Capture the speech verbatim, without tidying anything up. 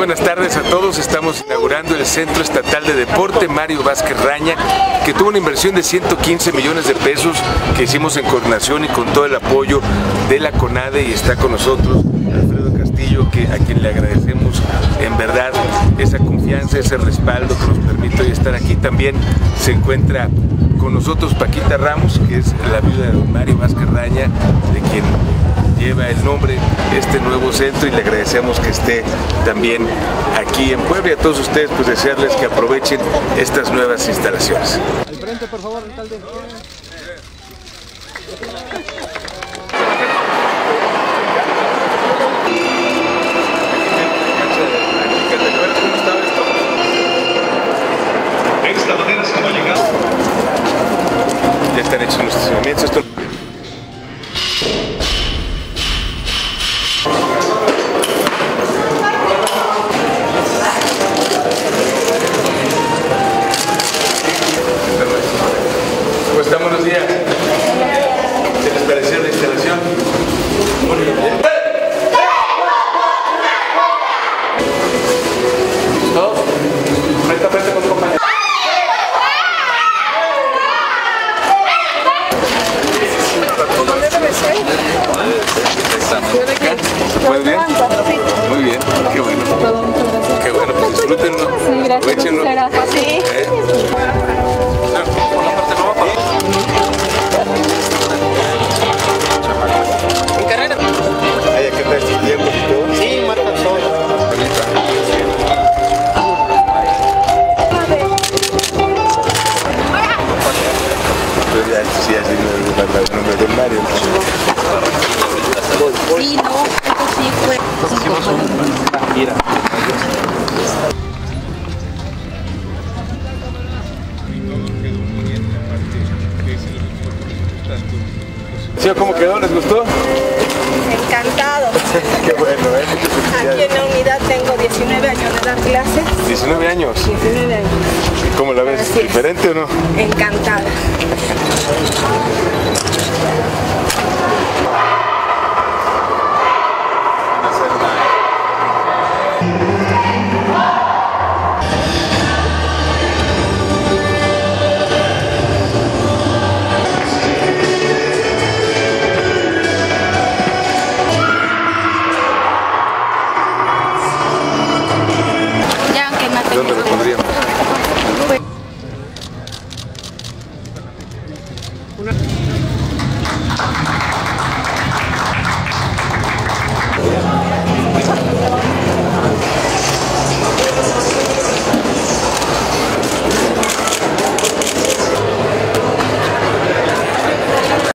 buenas tardes a todos. Estamos inaugurando el Centro Estatal de Deporte Mario Vázquez Raña, que tuvo una inversión de ciento quince millones de pesos que hicimos en coordinación y con todo el apoyo de la CONADE, y está con nosotros Alfredo Castillo, que, a quien le agradecemos en verdad esa confianza, ese respaldo que nos permite hoy estar aquí. También se encuentra con nosotros Paquita Ramos, que es la viuda de Mario Vázquez Raña, de quien lleva el nombre este nuevo centro, y le agradecemos que esté también aquí en Puebla. Y a todos ustedes, pues desearles que aprovechen estas nuevas instalaciones. Al frente, por favor, alcalde. Ya están hechos los estacionamientos. Esto... ¿Cómo están? Buenos días. ¿Qué les pareció la instalación? Muy bien. ¿Todos? Frente a frente con tu compañero. ¿Muy bien? Muy bien, qué bueno. Qué bueno, pues disfrútenlo. Sí, gracias. Aprovechenlo. Sí. ¿Eh? En carrera. Ay, ¿qué tal tu tiempo y todo? Sí, mata todo. Pues ya, sí, así el nombre de Mario. Sí, no, esto sí fue. Hicimos una gira. ¿Sí, cómo quedó? ¿Les gustó? Encantado. Qué bueno, ¿eh? Muchas Aquí felicidades. en la unidad tengo diecinueve años de dar clases. diecinueve años. diecinueve años. ¿Y cómo la ves? Así es. ¿Diferente o no? Encantada. Ya, aunque no ¿Dónde lo pondríamos?